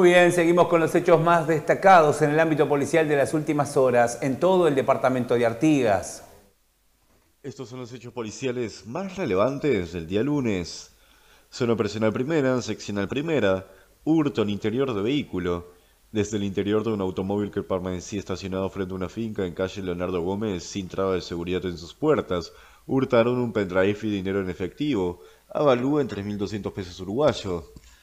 Muy bien, seguimos con los hechos más destacados en el ámbito policial de las últimas horas en todo el departamento de Artigas. Estos son los hechos policiales más relevantes del día lunes. Zona operacional primera, seccional primera, hurto en interior de vehículo. Desde el interior de un automóvil que permanecía estacionado frente a una finca en calle Leonardo Gómez sin traba de seguridad en sus puertas, hurtaron un pendrive y dinero en efectivo, avalúa en 3.200 pesos uruguayos.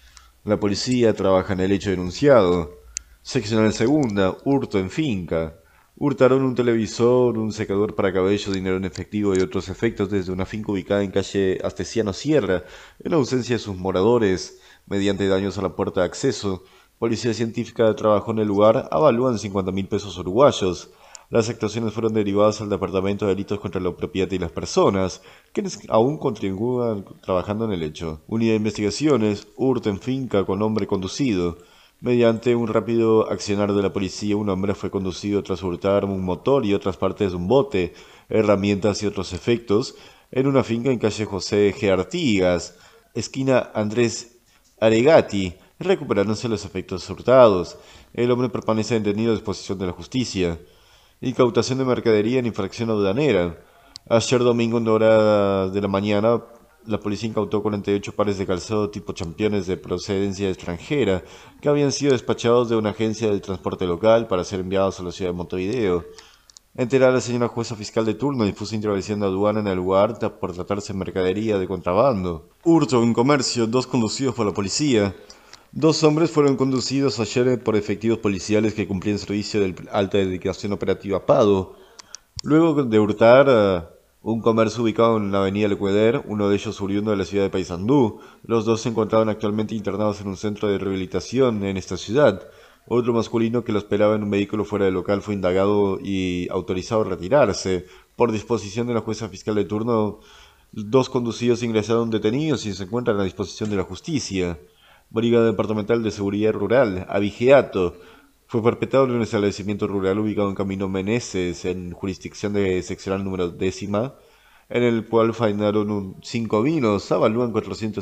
La policía trabaja en el hecho denunciado. Seccional segunda, hurto en finca. Hurtaron un televisor, un secador para cabello, dinero en efectivo y otros efectos desde una finca ubicada en calle Astesiano Sierra, en ausencia de sus moradores, mediante daños a la puerta de acceso. Policía científica trabajó en el lugar, avalúan 50.000 pesos uruguayos. Las actuaciones fueron derivadas al Departamento de Delitos contra la Propiedad y las Personas, quienes aún continúan trabajando en el hecho. Unidad de Investigaciones, hurto en finca con hombre conducido. Mediante un rápido accionar de la policía, un hombre fue conducido tras hurtar un motor y otras partes de un bote, herramientas y otros efectos, en una finca en calle José G. Artigas, esquina Andrés Aregati. Recuperándose los efectos hurtados. El hombre permanece detenido a disposición de la justicia. Incautación de mercadería en infracción aduanera. Ayer domingo en horas de la mañana, la policía incautó 48 pares de calzado tipo championes de procedencia extranjera que habían sido despachados de una agencia del transporte local para ser enviados a la ciudad de Montevideo. Enterada la señora jueza fiscal de turno dispuso intervención de aduana en el lugar por tratarse de mercadería de contrabando. Hurto en comercio, dos conducidos por la policía. Dos hombres fueron conducidos ayer por efectivos policiales que cumplían servicio del alta dedicación operativa PADO. Luego de hurtar un comercio ubicado en la avenida Lecueder, uno de ellos oriundo de la ciudad de Paysandú, los dos se encontraban actualmente internados en un centro de rehabilitación en esta ciudad. Otro masculino que lo esperaba en un vehículo fuera del local fue indagado y autorizado a retirarse. Por disposición de la jueza fiscal de turno, dos conducidos ingresaron detenidos y se encuentran a disposición de la justicia. Brigada Departamental de Seguridad Rural, Abigeato, fue perpetrado en un establecimiento rural ubicado en Camino Meneses, en jurisdicción de seccional número décima, en el cual faenaron 5 vinos, avalúan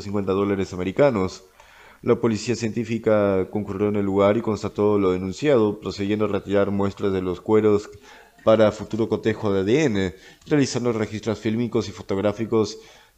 $450 americanos. La policía científica concurrió en el lugar y constató lo denunciado, procediendo a retirar muestras de los cueros para futuro cotejo de ADN, realizando registros fílmicos y fotográficos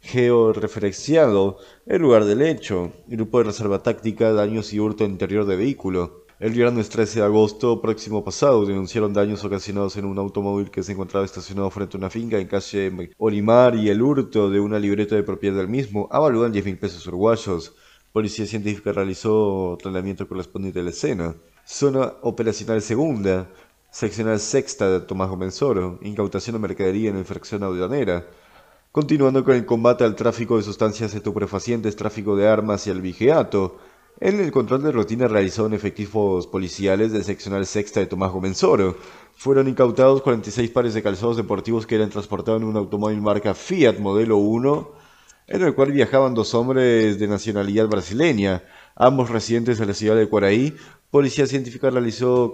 georreferenciado el lugar del hecho, grupo de reserva táctica, daños y hurto en interior de vehículo. El viernes 13 de agosto próximo pasado denunciaron daños ocasionados en un automóvil que se encontraba estacionado frente a una finca en calle Olimar y el hurto de una libreta de propiedad del mismo, avaluaban 10.000 pesos uruguayos. Policía científica realizó tratamiento correspondiente a la escena. Zona operacional segunda, seccional sexta de Tomás Gómez Oro, incautación de mercadería en infracción aduanera. Continuando con el combate al tráfico de sustancias estupefacientes, tráfico de armas y al vigiato, en el control de rutina realizado en efectivos policiales del seccional sexta de Tomás Gómez Oro, fueron incautados 46 pares de calzados deportivos que eran transportados en un automóvil marca Fiat modelo 1, en el cual viajaban dos hombres de nacionalidad brasileña, ambos residentes de la ciudad de Cuaraí. Policía científica realizó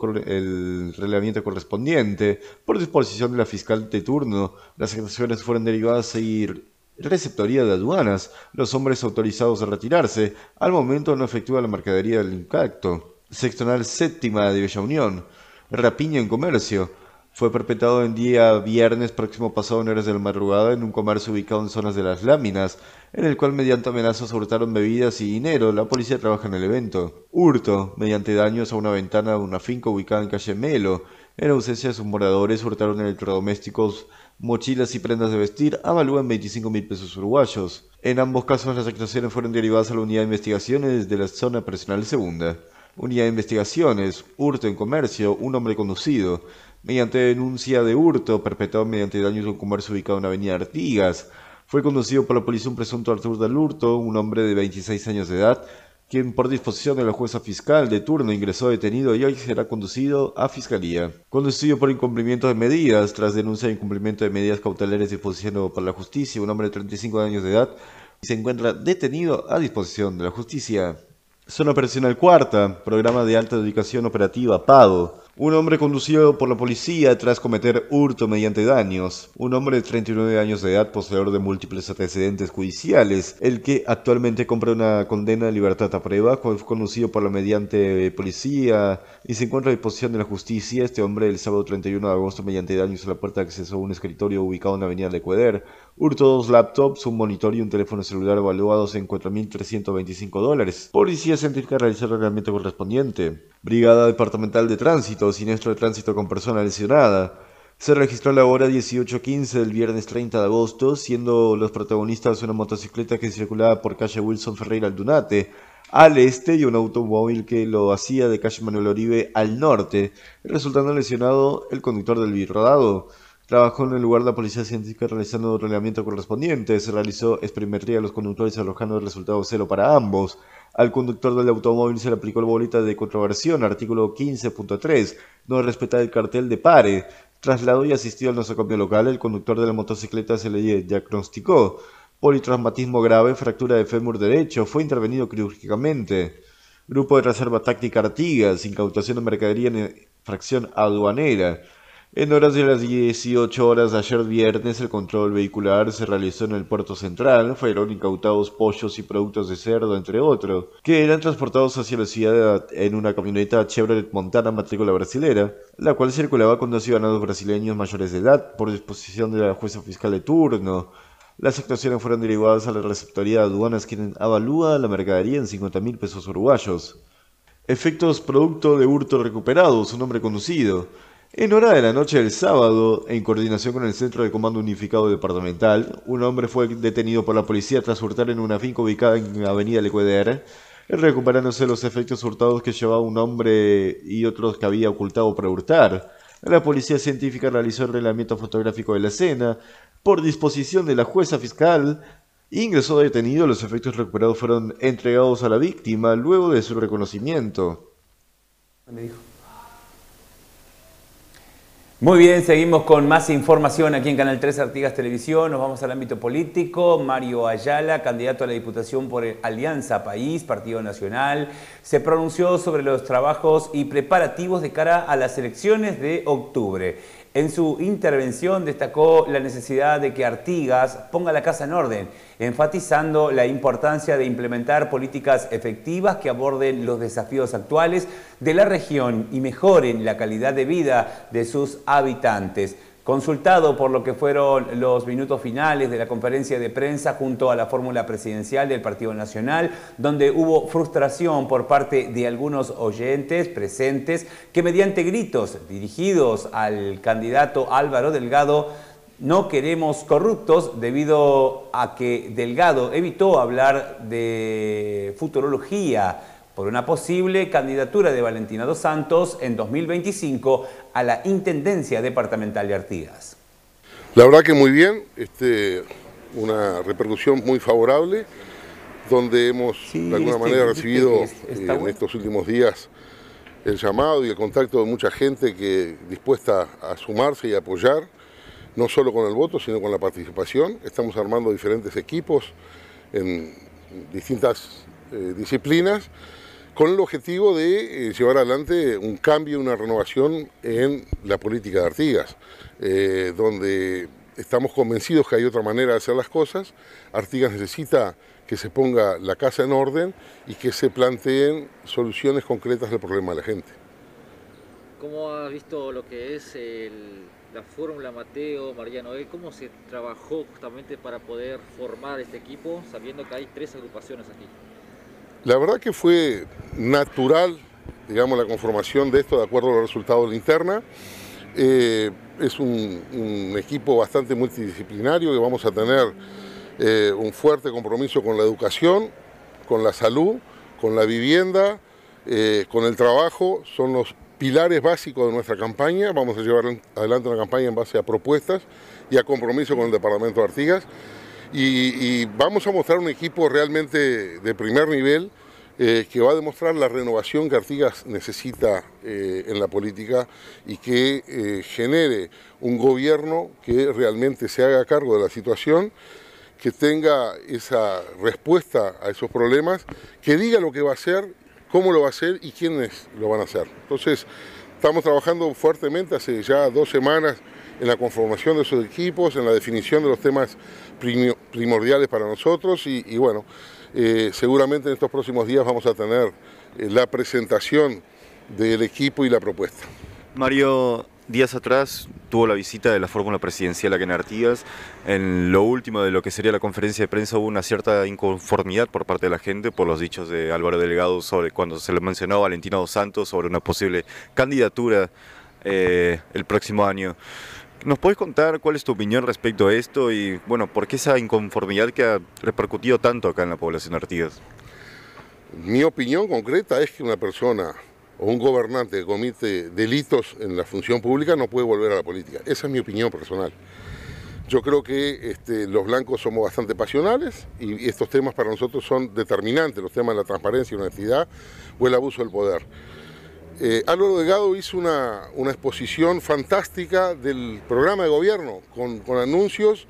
el relevamiento correspondiente. Por disposición de la fiscal de turno, las actuaciones fueron derivadas y receptoría de aduanas. Los hombres autorizados a retirarse. Al momento no efectúa la mercadería del impacto. Seccional séptima de Bella Unión. Rapiña en comercio. Fue perpetrado el día viernes próximo pasado en horas de la madrugada en un comercio ubicado en zonas de Las Láminas, en el cual mediante amenazas hurtaron bebidas y dinero. La policía trabaja en el evento. Hurto, mediante daños a una ventana de una finca ubicada en calle Melo. En ausencia de sus moradores, hurtaron electrodomésticos, mochilas y prendas de vestir, avalúan 25.000 pesos uruguayos. En ambos casos las actuaciones fueron derivadas a la unidad de investigaciones de la zona personal segunda. Unidad de investigaciones, hurto en comercio, un hombre conducido. Mediante denuncia de hurto perpetrado mediante daños a un comercio ubicado en Avenida Artigas, fue conducido por la policía un presunto Artur del Hurto, un hombre de 26 años de edad, quien por disposición de la jueza fiscal de turno ingresó detenido y hoy será conducido a fiscalía. Conducido por incumplimiento de medidas, tras denuncia de incumplimiento de medidas cautelares disposiciones por la justicia, un hombre de 35 años de edad se encuentra detenido a disposición de la justicia. Zona operacional cuarta, programa de alta dedicación operativa PADO. Un hombre conducido por la policía tras cometer hurto mediante daños. Un hombre de 39 años de edad, poseedor de múltiples antecedentes judiciales, el que actualmente compra una condena de libertad a prueba, fue conducido por la mediante policía y se encuentra a disposición de la justicia. Este hombre el sábado 31 de agosto mediante daños a la puerta de acceso a un escritorio ubicado en la avenida Lecueder, hurtó 2 laptops, un monitor y un teléfono celular evaluados en $4.325. Policía científica realizó el reglamento correspondiente. Brigada Departamental de Tránsito, siniestro de tránsito con persona lesionada. Se registró a la hora 18:15 del viernes 30 de agosto, siendo los protagonistas una motocicleta que circulaba por calle Wilson Ferreira Aldunate al este y un automóvil que lo hacía de calle Manuel Oribe al norte, resultando lesionado el conductor del birrodado. Trabajó en el lugar de la policía científica realizando el reglamento correspondiente. Se realizó espirometría de los conductores arrojando el resultado 0 para ambos. Al conductor del automóvil se le aplicó la boleta de contraversión, artículo 15.3, no respetar el cartel de pare. Trasladó y asistió al nosocomio local. El conductor de la motocicleta se le diagnosticó politraumatismo grave, fractura de fémur derecho, fue intervenido quirúrgicamente. Grupo de Reserva Táctica Artigas, incautación de mercadería en fracción aduanera. En horas de las 18 horas de ayer viernes, el control vehicular se realizó en el puerto central. Fueron incautados pollos y productos de cerdo, entre otros, que eran transportados hacia la ciudad en una camioneta Chevrolet Montana matrícula brasilera, la cual circulaba con 2 ciudadanos brasileños mayores de edad, por disposición de la jueza fiscal de turno. Las actuaciones fueron derivadas a la receptoría de aduanas, quien avalúa la mercadería en 50.000 pesos uruguayos. Efectos producto de hurto recuperados, un hombre conducido. En hora de la noche del sábado, en coordinación con el Centro de Comando Unificado Departamental, un hombre fue detenido por la policía tras hurtar en una finca ubicada en Avenida Lecueder, recuperándose los efectos hurtados que llevaba un hombre y otros que había ocultado para hurtar. La policía científica realizó el reglamento fotográfico de la escena. Por disposición de la jueza fiscal, ingresó detenido. Los efectos recuperados fueron entregados a la víctima luego de su reconocimiento. Me dijo. Muy bien, seguimos con más información aquí en Canal 3 Artigas Televisión. Nos vamos al ámbito político. Mario Ayala, candidato a la Diputación por Alianza País, Partido Nacional, se pronunció sobre los trabajos y preparativos de cara a las elecciones de octubre. En su intervención destacó la necesidad de que Artigas ponga la casa en orden, enfatizando la importancia de implementar políticas efectivas que aborden los desafíos actuales de la región y mejoren la calidad de vida de sus habitantes. Consultado por lo que fueron los minutos finales de la conferencia de prensa junto a la fórmula presidencial del Partido Nacional, donde hubo frustración por parte de algunos oyentes presentes que mediante gritos dirigidos al candidato Álvaro Delgado, no queremos corruptos, debido a que Delgado evitó hablar de futurología por una posible candidatura de Valentina Dos Santos en 2025 a la Intendencia Departamental de Artigas. La verdad que muy bien, una repercusión muy favorable, donde hemos de alguna manera recibido en estos últimos días el llamado y el contacto de mucha gente que dispuesta a sumarse y apoyar, no solo con el voto, sino con la participación. Estamos armando diferentes equipos en distintas disciplinas, con el objetivo de llevar adelante un cambio, una renovación en la política de Artigas, donde estamos convencidos que hay otra manera de hacer las cosas. Artigas necesita que se ponga la casa en orden y que se planteen soluciones concretas del problema de la gente. ¿Cómo has visto lo que es la fórmula Mateo, María Noel? ¿Cómo se trabajó justamente para poder formar este equipo, sabiendo que hay 3 agrupaciones aquí? La verdad que fue natural, digamos, la conformación de esto de acuerdo a los resultados de la interna. Es un equipo bastante multidisciplinario que vamos a tener un fuerte compromiso con la educación, con la salud, con la vivienda, con el trabajo. Son los pilares básicos de nuestra campaña. Vamos a llevar adelante una campaña en base a propuestas y a compromiso con el departamento de Artigas. Y vamos a mostrar un equipo realmente de primer nivel que va a demostrar la renovación que Artigas necesita en la política y que genere un gobierno que realmente se haga cargo de la situación, que tenga esa respuesta a esos problemas, que diga lo que va a hacer, cómo lo va a hacer y quiénes lo van a hacer. Entonces, Estamos trabajando fuertemente hace ya 2 semanas en la conformación de esos equipos, en la definición de los temas primordiales para nosotros y bueno, seguramente en estos próximos días vamos a tener la presentación del equipo y la propuesta. Mario, días atrás tuvo la visita de la fórmula presidencial acá en Artigas. En lo último de lo que sería la conferencia de prensa hubo una cierta inconformidad por parte de la gente por los dichos de Álvaro Delgado sobre cuando se le mencionó a Valentina dos Santos sobre una posible candidatura el próximo año. ¿Nos podés contar cuál es tu opinión respecto a esto y bueno, por qué esa inconformidad que ha repercutido tanto acá en la población de Artigas? Mi opinión concreta es que una persona o un gobernante que comete delitos en la función pública no puede volver a la política. Esa es mi opinión personal. Yo creo que los blancos somos bastante pasionales y estos temas para nosotros son determinantes, los temas de la transparencia y la honestidad o el abuso del poder. Álvaro Delgado hizo una exposición fantástica del programa de gobierno con anuncios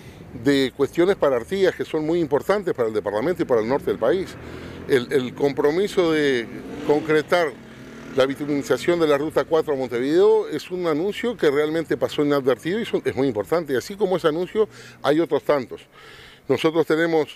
de cuestiones para Artigas que son muy importantes para el departamento y para el norte del país. El compromiso de concretar la vitaminización de la Ruta 4 a Montevideo es un anuncio que realmente pasó inadvertido y es muy importante. Y así como ese anuncio, hay otros tantos. Nosotros tenemos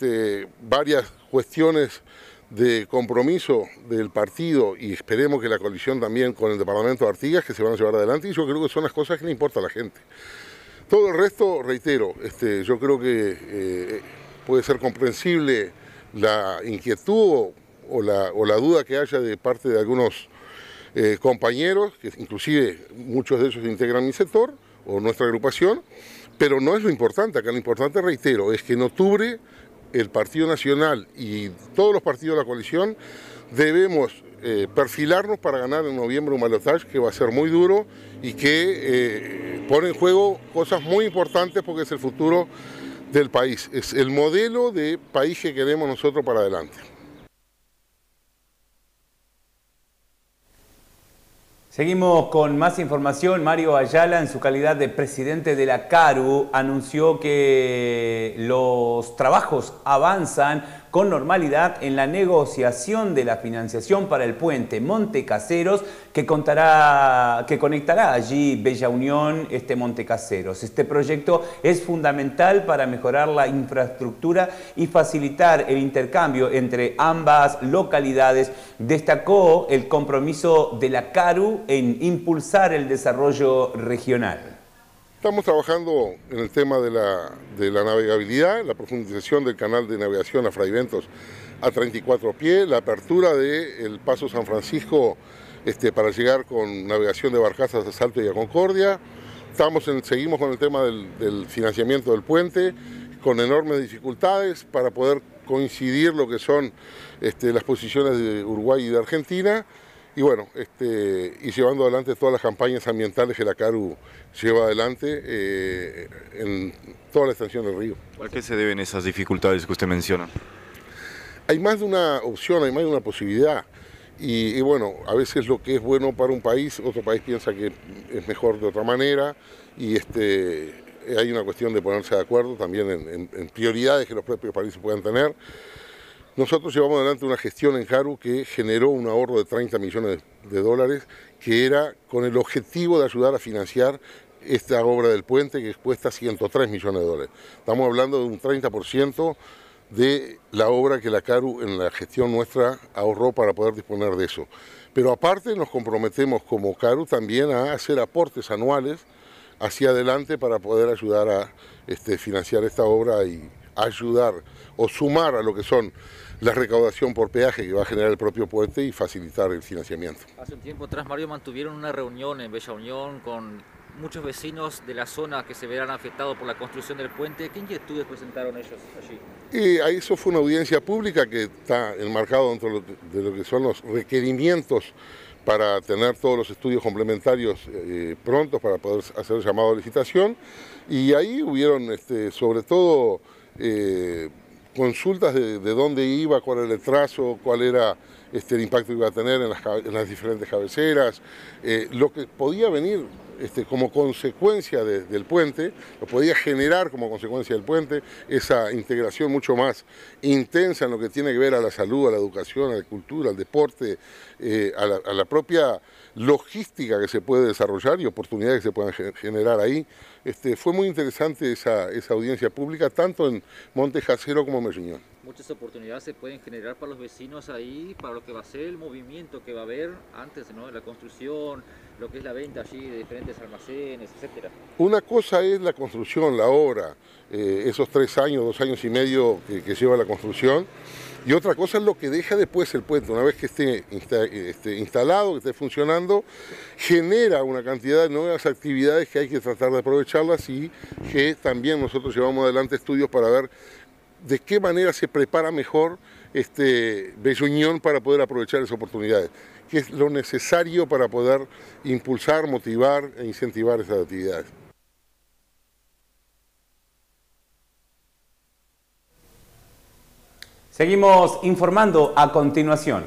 varias cuestiones de compromiso del partido y esperemos que la coalición también con el departamento de Artigas que se van a llevar adelante y yo creo que son las cosas que le importan a la gente. Todo el resto, reitero, yo creo que puede ser comprensible la inquietud o la duda que haya de parte de algunos compañeros, que inclusive muchos de ellos integran mi sector o nuestra agrupación, pero no es lo importante. Acá lo importante, reitero, es que en octubre el Partido Nacional y todos los partidos de la coalición debemos perfilarnos para ganar en noviembre un balotaje que va a ser muy duro y que pone en juego cosas muy importantes porque es el futuro del país, es el modelo de país que queremos nosotros para adelante. Seguimos con más información. Mario Ayala, en su calidad de presidente de la CARU, anunció que los trabajos avanzan con normalidad en la negociación de la financiación para el puente Montecaseros que conectará allí Bella Unión, Montecaseros. Este proyecto es fundamental para mejorar la infraestructura y facilitar el intercambio entre ambas localidades. Destacó el compromiso de la CARU en impulsar el desarrollo regional. Estamos trabajando en el tema de la navegabilidad, la profundización del canal de navegación a Fraiventos a 34 pies, la apertura del Paso San Francisco para llegar con navegación de barcazas a Salto y a Concordia. Seguimos con el tema del financiamiento del puente, con enormes dificultades para poder coincidir lo que son las posiciones de Uruguay y de Argentina. Y bueno, y llevando adelante todas las campañas ambientales que la CARU lleva adelante en toda la extensión del río. ¿A qué se deben esas dificultades que usted menciona? Hay más de una opción, hay más de una posibilidad. Y bueno, a veces lo que es bueno para un país, otro país piensa que es mejor de otra manera. Y hay una cuestión de ponerse de acuerdo también en prioridades que los propios países puedan tener. Nosotros llevamos adelante una gestión en CARU que generó un ahorro de 30 millones de dólares, que era con el objetivo de ayudar a financiar esta obra del puente que cuesta 103 millones de dólares. Estamos hablando de un 30% de la obra que la CARU en la gestión nuestra ahorró para poder disponer de eso. Pero aparte nos comprometemos como CARU también a hacer aportes anuales hacia adelante para poder ayudar a financiar esta obra y ayudar o sumar a lo que son la recaudación por peaje que va a generar el propio puente y facilitar el financiamiento. Hace un tiempo atrás, Mario, mantuvieron una reunión en Bella Unión con muchos vecinos de la zona que se verán afectados por la construcción del puente. ¿Qué inquietudes presentaron ellos allí? Y eso fue una audiencia pública que está enmarcado dentro de lo que son los requerimientos para tener todos los estudios complementarios prontos para poder hacer el llamado a licitación. Y ahí hubieron sobre todo consultas de dónde iba, cuál era el trazo, cuál era el impacto que iba a tener en las diferentes cabeceras, lo que podía venir como consecuencia del puente, lo podía generar como consecuencia del puente, esa integración mucho más intensa en lo que tiene que ver a la salud, a la educación, a la cultura, al deporte, a la propia logística que se puede desarrollar y oportunidades que se puedan generar ahí. Fue muy interesante esa audiencia pública, tanto en Monte Jacero como en Meriñón. Muchas oportunidades se pueden generar para los vecinos ahí, para lo que va a ser el movimiento que va a haber antes, ¿no?, de la construcción, lo que es la venta allí de diferentes almacenes, etcétera. Una cosa es la construcción, la obra, esos 3 años, 2 años y medio que lleva la construcción, y otra cosa es lo que deja después el puente. Una vez que esté instalado, que esté funcionando, genera una cantidad de nuevas actividades que hay que tratar de aprovecharlas y que también nosotros llevamos adelante estudios para ver de qué manera se prepara mejor Belluñón para poder aprovechar esas oportunidades, qué es lo necesario para poder impulsar, motivar e incentivar esas actividades. Seguimos informando a continuación.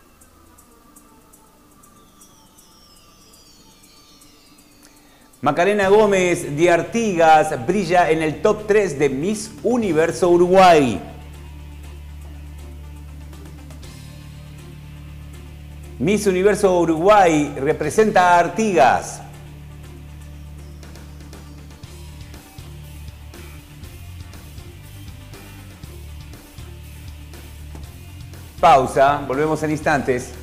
Macarena Gómez de Artigas brilla en el top 3 de Miss Universo Uruguay. Miss Universo Uruguay representa a Artigas. Pausa, volvemos en instantes.